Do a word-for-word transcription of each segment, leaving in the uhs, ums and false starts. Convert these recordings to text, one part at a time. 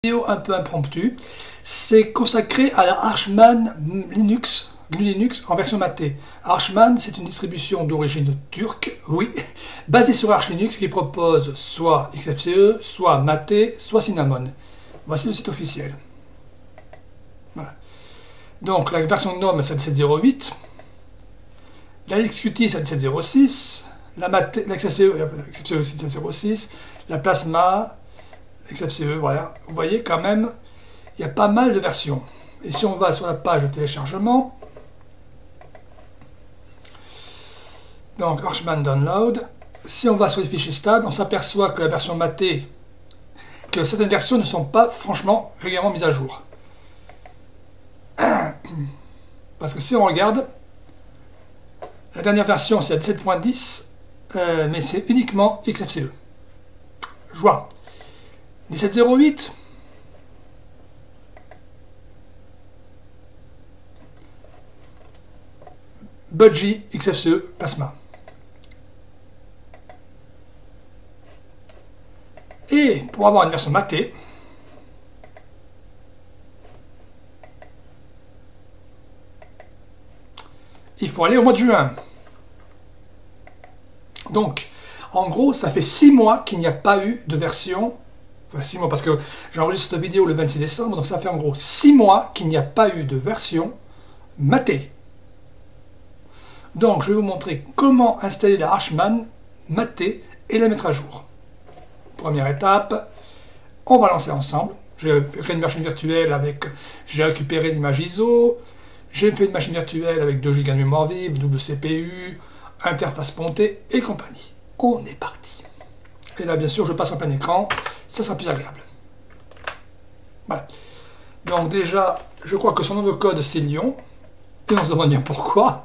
Vidéo un peu impromptue, c'est consacré à la Archman Linux, Linux en version matée. Archman, c'est une distribution d'origine turque, oui, basée sur Arch Linux qui propose soit X F C E, soit Mate, soit Cinnamon. Voici le site officiel. Voilà. Donc la version GNOME c'est dix-sept zéro huit, la X Q T c'est dix-sept zéro six, la Mate, la X F C E, X F C E c'est dix-sept zéro six, la Plasma, X F C E, voilà. Vous voyez quand même, il y a pas mal de versions. Et si on va sur la page de téléchargement, donc Archman Download, si on va sur les fichiers stables, on s'aperçoit que la version matée, que certaines versions ne sont pas franchement régulièrement mises à jour. Parce que si on regarde, la dernière version c'est à dix-sept point dix, euh, mais c'est uniquement X F C E. Joie. dix-sept zéro huit, Budgie, X F C E, Plasma. Et pour avoir une version matée, il faut aller au mois de juin. Donc, en gros, ça fait six mois qu'il n'y a pas eu de version. Enfin, six mois parce que j'enregistre cette vidéo le vingt-six décembre, donc ça fait en gros six mois qu'il n'y a pas eu de version matée. Donc, je vais vous montrer comment installer la Archman matée et la mettre à jour. Première étape, on va lancer ensemble. J'ai créé une machine virtuelle avec, j'ai récupéré l'image I S O, j'ai fait une machine virtuelle avec deux giga de mémoire vive, double C P U, interface pontée et compagnie. On est parti. Et là, bien sûr, je passe en plein écran, ça sera plus agréable. Voilà. Donc déjà, je crois que son nom de code, c'est Lyon. Et on se demande bien pourquoi.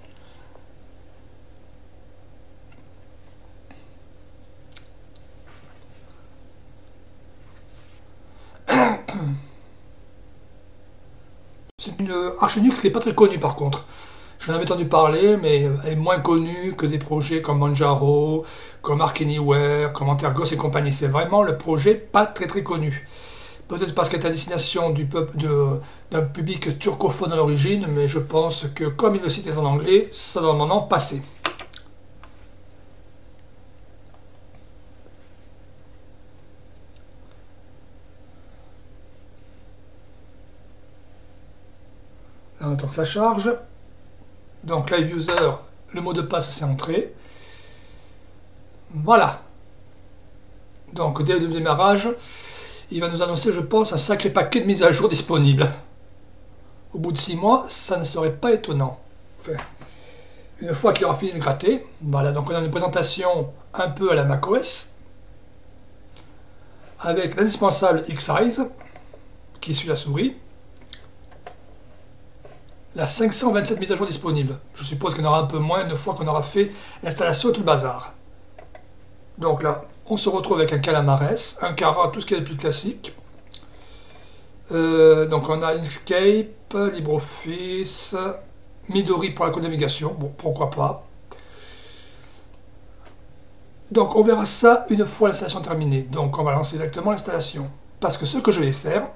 C'est une Arch Linux qui n'est pas très connue par contre. J'en avais entendu parler, mais elle est moins connue que des projets comme Manjaro, comme Arch Anywhere, comme Antergos et compagnie. C'est vraiment le projet pas très très connu. Peut-être parce qu'elle est à destination du peuple d'un public turcophone à l'origine, mais je pense que comme il le site est en anglais, ça doit maintenant passer. Là, on attend que ça charge. Donc Live User, le mot de passe c'est entré. Voilà. Donc dès le démarrage, il va nous annoncer, je pense, un sacré paquet de mises à jour disponibles. Au bout de six mois, ça ne serait pas étonnant. Enfin, une fois qu'il aura fini de gratter, voilà, donc on a une présentation un peu à la macOS, avec l'indispensable X-Size, qui suit la souris, la cinq cent vingt-sept mises à jour disponibles. Je suppose qu'il y en aura un peu moins une fois qu'on aura fait l'installation et tout le bazar. Donc là, on se retrouve avec un Calamares, un Cara, tout ce qui est le plus classique. Euh, donc on a Inkscape, LibreOffice, Midori pour la code navigation, bon pourquoi pas. Donc on verra ça une fois l'installation terminée. Donc on va lancer directement l'installation. Parce que ce que je vais faire,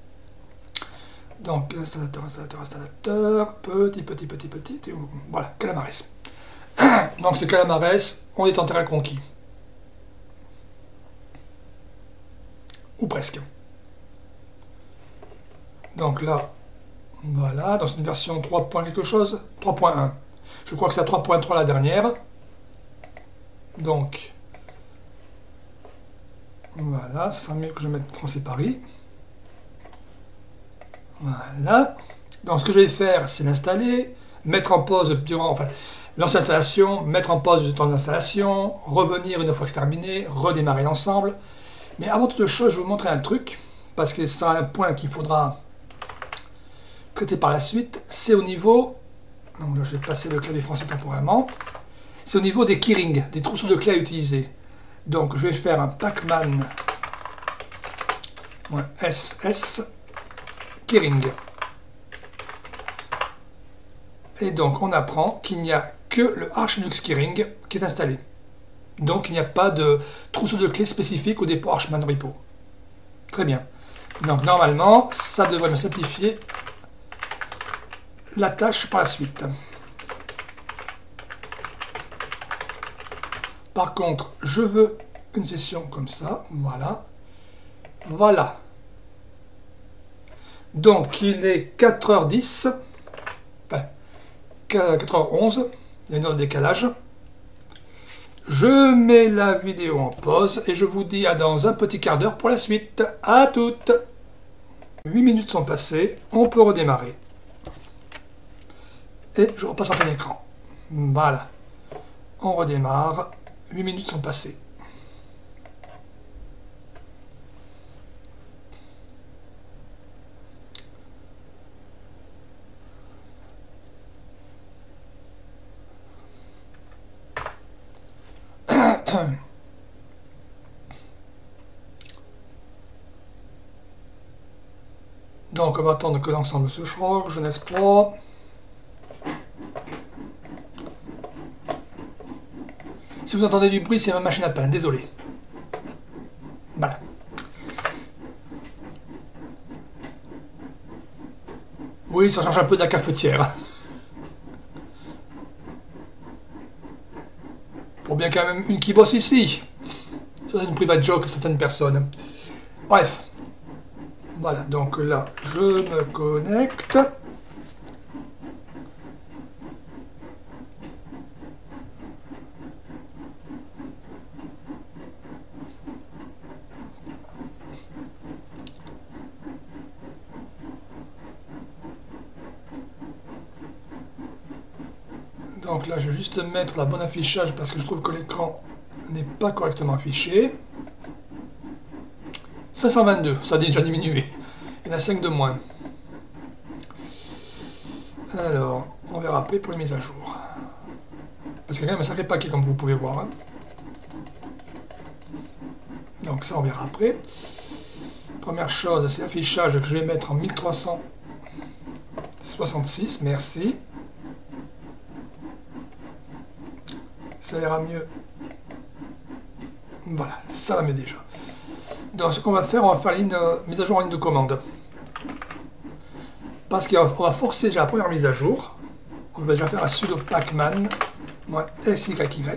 donc installateur, installateur, installateur, petit, petit, petit, petit, et voilà, Calamares. Donc c'est Calamares, on est en terrain conquis. Ou presque. Donc là, voilà, dans une version trois point quelque chose, trois point un. Je crois que c'est à trois point trois la dernière. Donc, voilà, ce sera mieux que je mette Français Paris. Voilà. Donc ce que je vais faire, c'est l'installer, mettre en pause durant, enfin, lancer l'installation, mettre en pause du temps d'installation, revenir une fois que c'est terminé, redémarrer l'ensemble. Mais avant toute chose, je vais vous montrer un truc, parce que ce sera un point qu'il faudra traiter par la suite. C'est au niveau, donc là je vais passer le clavier français temporairement, c'est au niveau des keyrings, des trousseaux de clés à utiliser. Donc je vais faire un pacman ss keyring. Et donc on apprend qu'il n'y a que le Arch Linux Keyring qui est installé. Donc il n'y a pas de trousseau de clés spécifique au dépôt Archman Repo. Très bien. Donc normalement, ça devrait me simplifier la tâche par la suite. Par contre, je veux une session comme ça, voilà. Voilà. Donc il est quatre heures dix, enfin quatre heures onze, il y a une heure de décalage. Je mets la vidéo en pause et je vous dis à dans un petit quart d'heure pour la suite. À toutes. huit minutes sont passées, on peut redémarrer. Et je repasse en plein écran. Voilà. On redémarre. huit minutes sont passées. Donc on va attendre que l'ensemble se charge, n'est-ce pas? Si vous entendez du bruit, c'est ma machine à pain, désolé. Voilà. Oui, ça change un peu de la cafetière. Faut bien quand même une qui bosse ici. Ça, c'est une private joke à certaines personnes. Bref. Voilà, donc là, je me connecte. Donc là, je vais juste mettre la bonne affichage parce que je trouve que l'écran n'est pas correctement affiché. cinq cent vingt-deux, ça a déjà diminué. Il y en a cinq de moins. Alors, on verra après pour les mises à jour. Parce qu'il y a quand même un sacré paquet comme vous pouvez voir. Hein. Donc ça, on verra après. Première chose, c'est l'affichage que je vais mettre en mille trois cent soixante-six. Merci. Ça ira mieux. Voilà, ça va mieux déjà. Donc ce qu'on va faire, on va faire la ligne de, mise à jour en ligne de commande. Parce qu'on va forcer déjà la première mise à jour. On va déjà faire un sudo pacman -syy.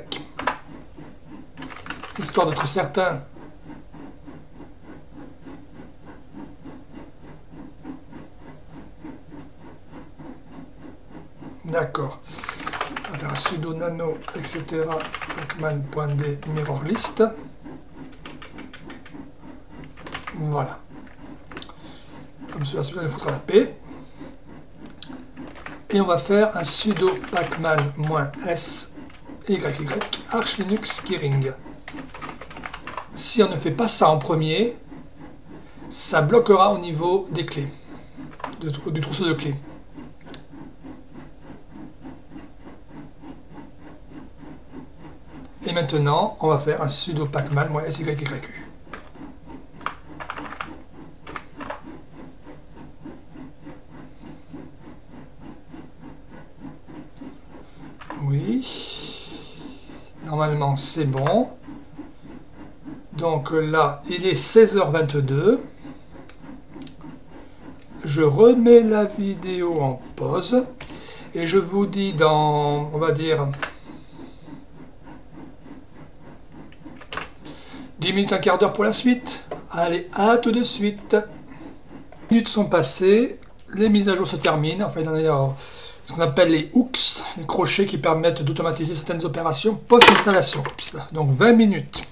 Histoire d'être certain. D'accord. On va faire un sudo nano, et cetera. pacman.d mirror list. Voilà. Comme cela, celui-là, il foutra la paix. Et on va faire un sudo pacman-syy arch linux keyring. Si on ne fait pas ça en premier, ça bloquera au niveau des clés, de, du trousseau de clés. Et maintenant, on va faire un sudo pacman-syy. Oui, normalement c'est bon. Donc là, il est seize heures vingt-deux. Je remets la vidéo en pause et je vous dis dans, on va dire, dix minutes, un quart d'heure pour la suite. Allez, à tout de suite. Les minutes sont passées, les mises à jour se terminent. Enfin, il y en a ce qu'on appelle les hooks, les crochets qui permettent d'automatiser certaines opérations post-installation. Donc vingt minutes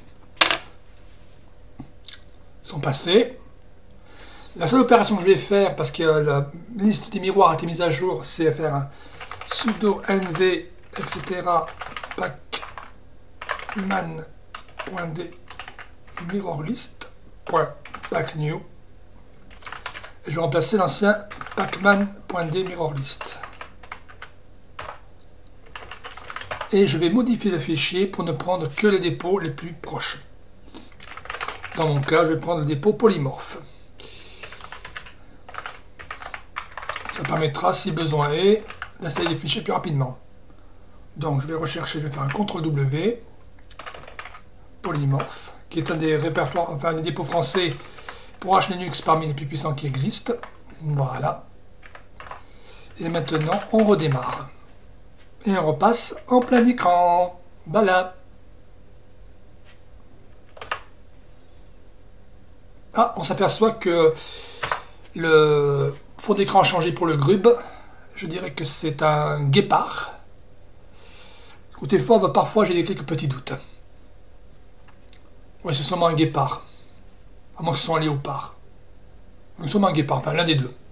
sont passées. La seule opération que je vais faire, parce que la liste des miroirs a été mise à jour, c'est faire un sudo nv, et cetera pacman.d mirrorlist.pacnew. Et je vais remplacer l'ancien pacman.d mirrorlist. Et je vais modifier le fichier pour ne prendre que les dépôts les plus proches. Dans mon cas, je vais prendre le dépôt polymorphe. Ça permettra, si besoin est, d'installer les fichiers plus rapidement. Donc je vais rechercher, je vais faire un contrôle W, polymorphe, qui est un des répertoires, enfin des dépôts français pour Arch Linux parmi les plus puissants qui existent. Voilà. Et maintenant, on redémarre. Et on repasse en plein écran. Voilà. Ah, on s'aperçoit que le fond d'écran a changé pour le Grub. Je dirais que c'est un guépard. Toutefois, parfois j'ai quelques petits doutes. Oui, c'est sûrement un guépard. À moins que ce soit un léopard. Donc sûrement un guépard, enfin l'un des deux.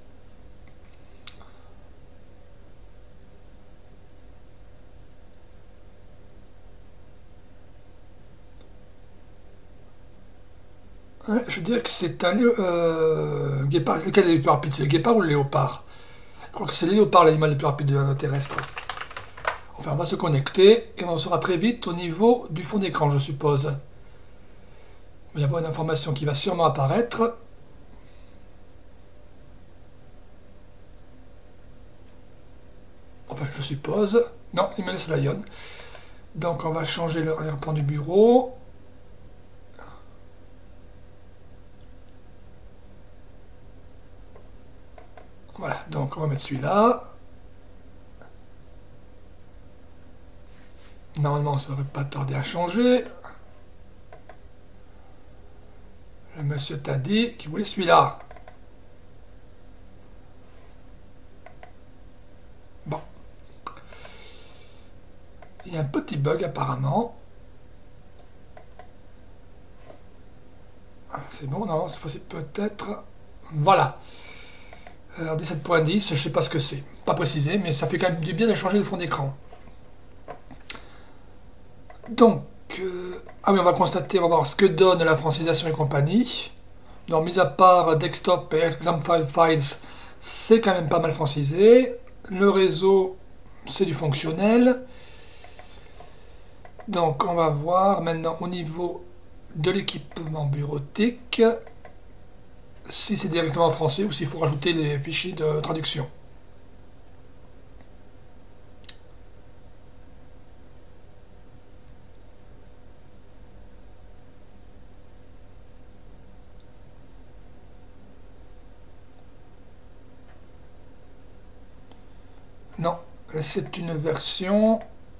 Ouais, je dirais que c'est un euh, guépard. Lequel est le plus rapide? C'est le guépard ou le léopard? Je crois que c'est le léopard l'animal le plus rapide terrestre. Enfin, on va se connecter et on sera très vite au niveau du fond d'écran, je suppose. Il va y avoir une information qui va sûrement apparaître. Enfin, je suppose. Non, il me laisse Lion. Donc, on va changer le plan du bureau. Voilà, donc on va mettre celui-là. Normalement, ça ne devrait pas tarder à changer. Le monsieur t'a dit qu'il voulait celui-là. Bon. Il y a un petit bug apparemment. C'est bon, non, cette fois-ci peut-être... Voilà. Alors dix-sept point dix, je ne sais pas ce que c'est. Pas précisé, mais ça fait quand même du bien de changer le fond d'écran. Donc, euh, ah oui, on va constater, on va voir ce que donne la francisation et compagnie. Donc, mis à part desktop et example files, c'est quand même pas mal francisé. Le réseau, c'est du fonctionnel. Donc, on va voir maintenant au niveau de l'équipement bureautique, si c'est directement en français ou s'il faut rajouter les fichiers de traduction. Non, c'est une version...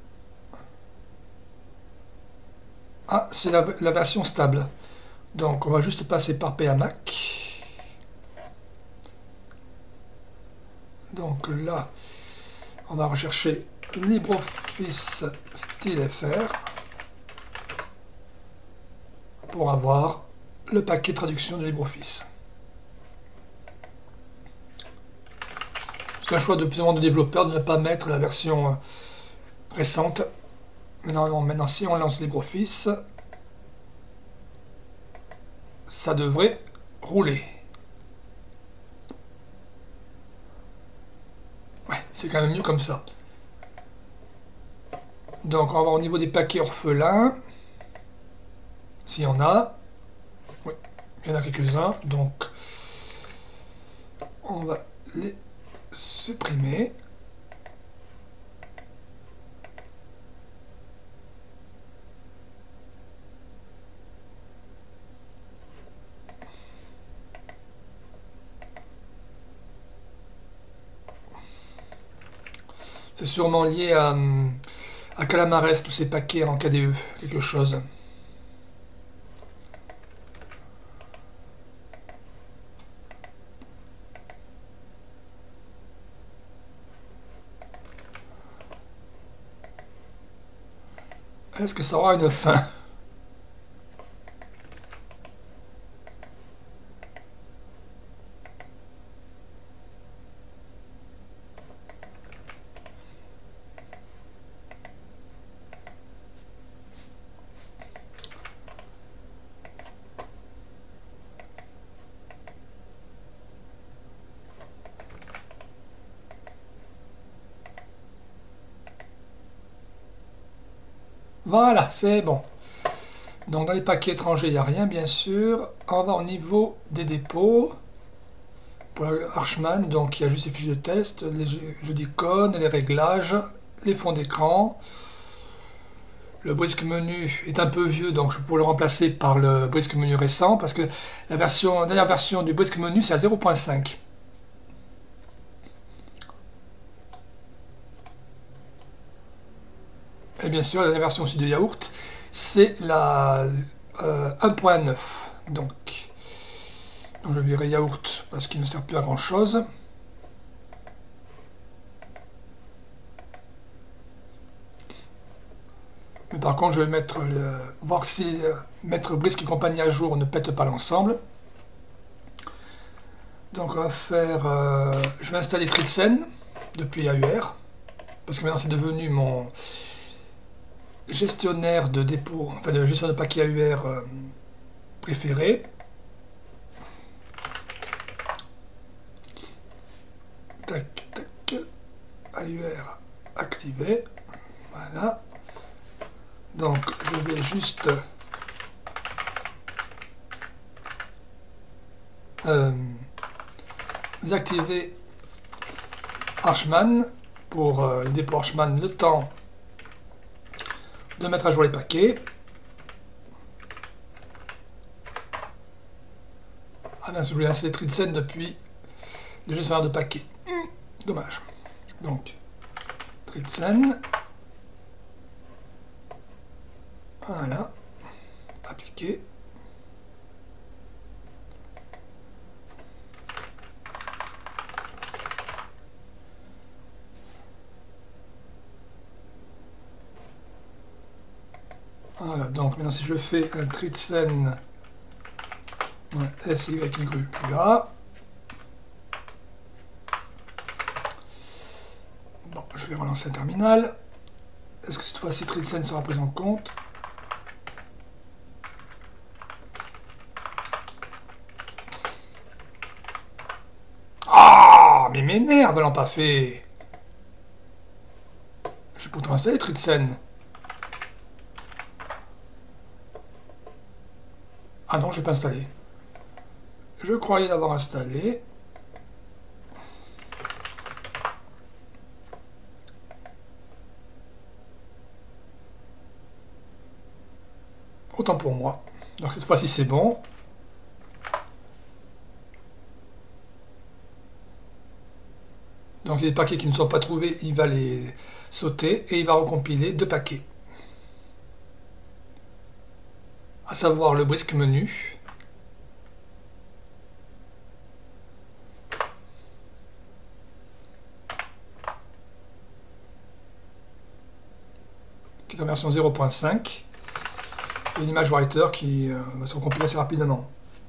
Ah, c'est la, la version stable. Donc, on va juste passer par P A Mac. Donc là, on va rechercher LibreOffice Style F R pour avoir le paquet traduction de LibreOffice. C'est un choix de plus en moins de développeurs de ne pas mettre la version récente. Mais normalement, maintenant, si on lance LibreOffice, ça devrait rouler. Ouais, c'est quand même mieux comme ça. Donc, on va voir au niveau des paquets orphelins. S'il y en a. Oui, il y en a quelques-uns. Donc, on va les supprimer. C'est sûrement lié à, à Calamares, tous ces paquets en K D E, quelque chose. Est-ce que ça aura une fin? Voilà, c'est bon. Donc dans les paquets étrangers, il n'y a rien bien sûr. On va au niveau des dépôts. Pour Archman, donc il y a juste les fiches de test, les jeux d'icônes, les réglages, les fonds d'écran, le brisque menu est un peu vieux, donc je pourrais le remplacer par le brisque menu récent, parce que la version, la dernière version du brisque menu, c'est à zéro point cinq. Et bien sûr, la dernière version aussi de Yaourt, c'est la euh, un point neuf. Donc, donc je virerai Yaourt parce qu'il ne sert plus à grand chose. Mais par contre, je vais mettre le, voir si euh, mettre brisque et compagnie à jour ne pète pas l'ensemble. Donc on va faire, euh, je vais installer Tritsen depuis A U R parce que maintenant c'est devenu mon gestionnaire de dépôt, enfin de gestion de paquets A U R euh, préféré. Tac, tac, A U R activé. Voilà. Donc je vais juste euh, désactiver Archman pour euh, le dépôt Archman le temps de mettre à jour les paquets. Ah bien, je voulais installer Tritsen depuis le gestionnaire de paquets. Dommage. Donc, Tritsen. Voilà. Appliquer. Voilà, donc maintenant si je fais un Tritsen S Y Y plus A, bon, je vais relancer le terminal. Est-ce que cette fois-ci Tritsen sera pris en compte? Ah, mais m'énerve, l'ont pas fait. J'ai pourtant installé Tritsen. Ah non, j'ai pas installé. Je croyais l'avoir installé. Autant pour moi. Donc cette fois-ci c'est bon. Donc les paquets qui ne sont pas trouvés, il va les sauter et il va recompiler deux paquets. À savoir le brisque menu. Qui est en version zéro point cinq. Et l'image writer qui euh, va se recompiler assez rapidement.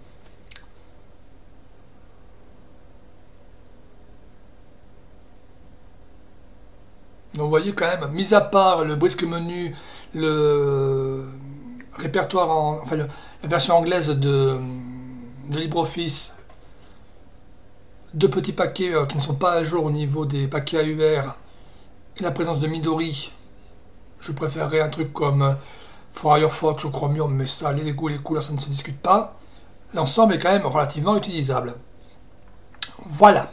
Donc vous voyez quand même, mis à part le brisque menu, le répertoire, en, enfin le, la version anglaise de, de LibreOffice, deux petits paquets euh, qui ne sont pas à jour au niveau des paquets A U R, et la présence de Midori, je préférerais un truc comme euh, Firefox ou Chromium, mais ça, les goûts, les couleurs, ça ne se discute pas. L'ensemble est quand même relativement utilisable. Voilà.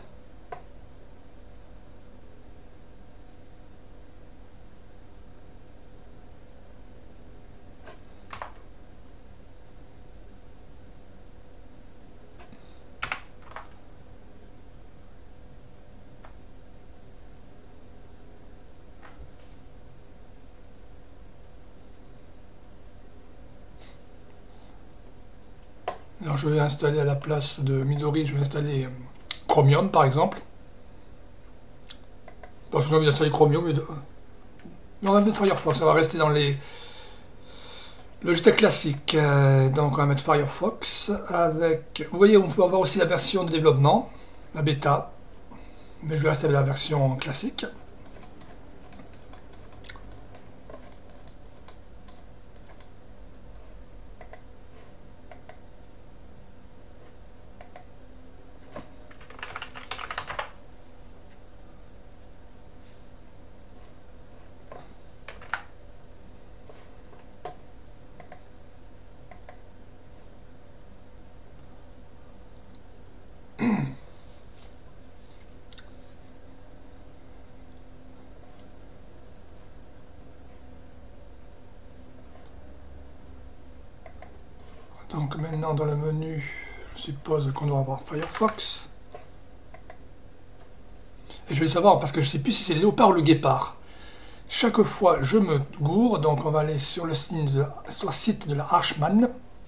Alors je vais installer à la place de Midori, je vais installer Chromium par exemple. Parce que j'ai envie d'installer Chromium, mais, de... mais on va mettre Firefox, ça va rester dans les logiciels classiques. Euh, donc on va mettre Firefox avec... Vous voyez, on peut avoir aussi la version de développement, la bêta, mais je vais rester avec la version classique. Donc maintenant dans le menu, je suppose qu'on doit avoir Firefox. Et je vais savoir, parce que je ne sais plus si c'est le léopard ou le guépard. Chaque fois je me gourre, donc on va aller sur le site de, sur le site de la Harshman.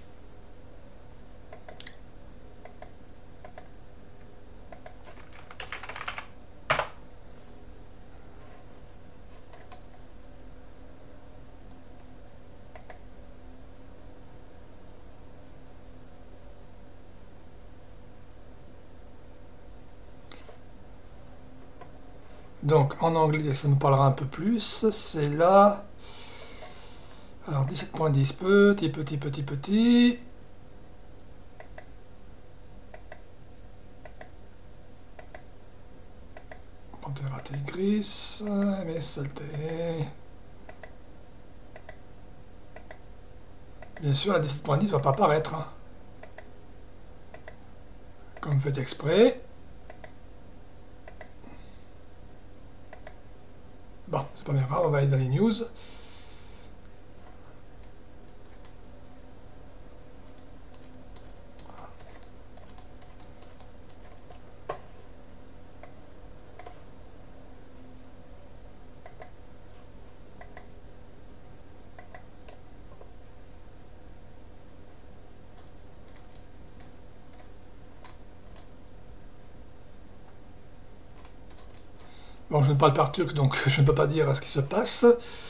Donc en anglais ça me parlera un peu plus, c'est là, alors dix-sept point dix, petit, petit, petit, petit, Pantera Tigris, mais saleté. Bien sûr la dix-sept point dix ne va pas apparaître, hein. Comme fait exprès. Bon, c'est pas bien grave, on va aller dans les news. Bon, je ne parle pas turc, donc je ne peux pas dire ce qui se passe.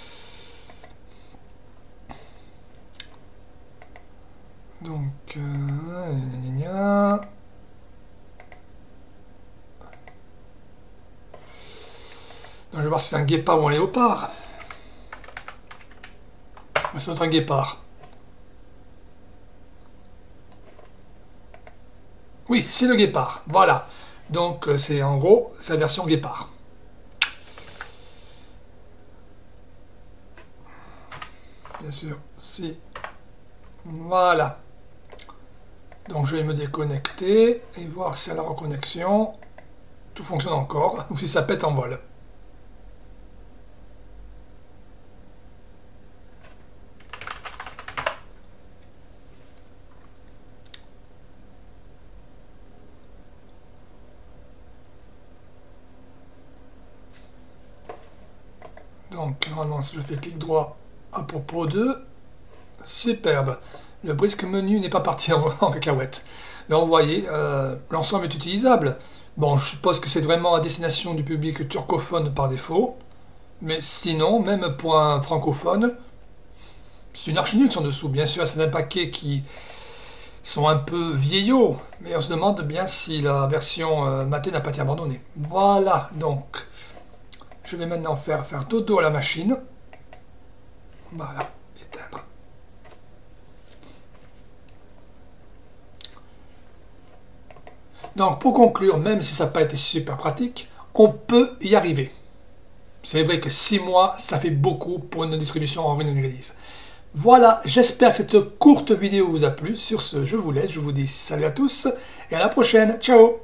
Donc, euh, gna gna gna. Donc, je vais voir si c'est un guépard ou un léopard. Ça doit être un guépard. Oui, c'est le guépard. Voilà. Donc, c'est en gros, c'est la version guépard. Bien sûr, si. Voilà. Donc je vais me déconnecter et voir si à la reconnexion tout fonctionne encore ou si ça pète en vol. Donc normalement si je fais clic droit à propos de, superbe. Le brisque menu n'est pas parti en, en cacahuète. Mais vous voyez, euh, l'ensemble est utilisable. Bon, je suppose que c'est vraiment à destination du public turcophone par défaut. Mais sinon, même pour un francophone, c'est une Arch Linux en dessous. Bien sûr, c'est un paquet qui sont un peu vieillots. Mais on se demande bien si la version euh, Mate n'a pas été abandonnée. Voilà, donc, je vais maintenant faire, faire dodo à la machine. Voilà, éteindre. Donc pour conclure, même si ça n'a pas été super pratique, on peut y arriver. C'est vrai que six mois, ça fait beaucoup pour une distribution en running release. Voilà, j'espère que cette courte vidéo vous a plu. Sur ce, je vous laisse, je vous dis salut à tous et à la prochaine. Ciao!